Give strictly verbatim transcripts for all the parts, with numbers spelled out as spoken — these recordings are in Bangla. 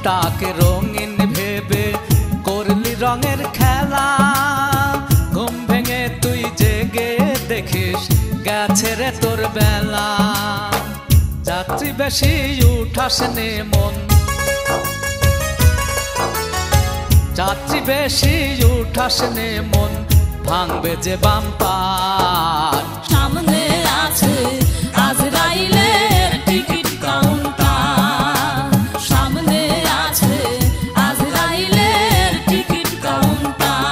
মনটাকে রঙিন ভেবে করলি রঙের খেলা। ঘুম ভেঙে তুই জেগে দেখিস গেছে রে তোর বেলা। যাত্রী বেশি উঠাস নে মন, যাত্রী বেশি উঠাস নে মন, ভাঙবে যে বাম্পার। সামনে আছে আজরাইলের টিকিট কাউন্টার, সামনে আছে আজরাইলের টিকিট কাউন্টার।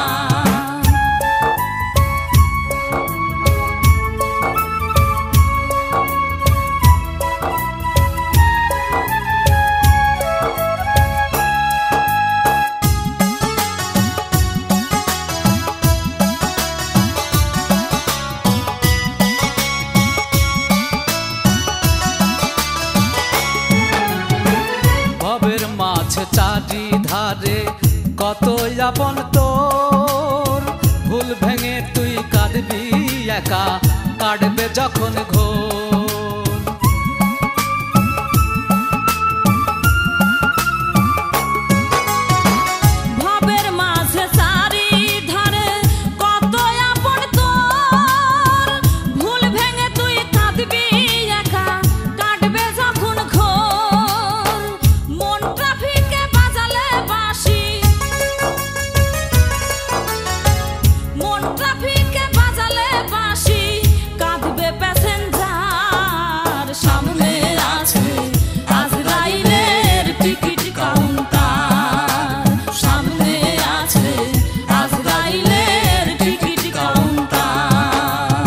চারি ধারে কত আপন তোর, ভুল ভেঙে তুই কাঁদবি একা, কাটবে যখন ঘোর। ভবের মাঝে চারি ধারে কত আপন তোর, ভুল ভেঙে তুই কাঁদবি একা, কাটবে যখন ঘোর। মন ট্রাফিকে বাজালে বাঁশি, মন ট্রাফিকে বাজালে বাঁশি, কাঁদবে প্যাসেঞ্জার। সামনে আছে আজরাইলের টিকিট কাউন্টার, সামনে আছে আজরাইলের টিকিট কাউন্টার।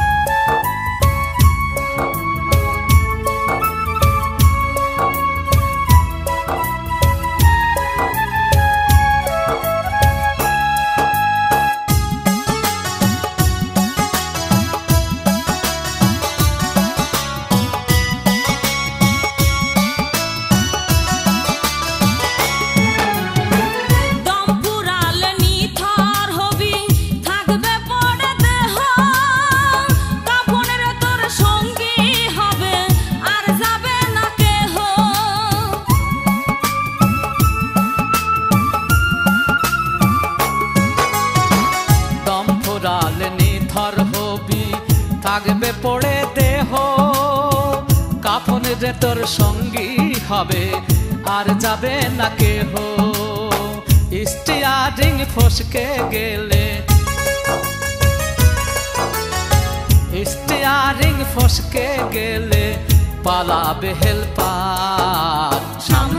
থাকবে পড়ে দেহ, কাফন রে তোর সঙ্গী হবে, আর যাবে না কেহ। স্টিয়ারিং ফসকে গেলে, স্টিয়ারিং ফসকে গেলে পালাবে হেলপার।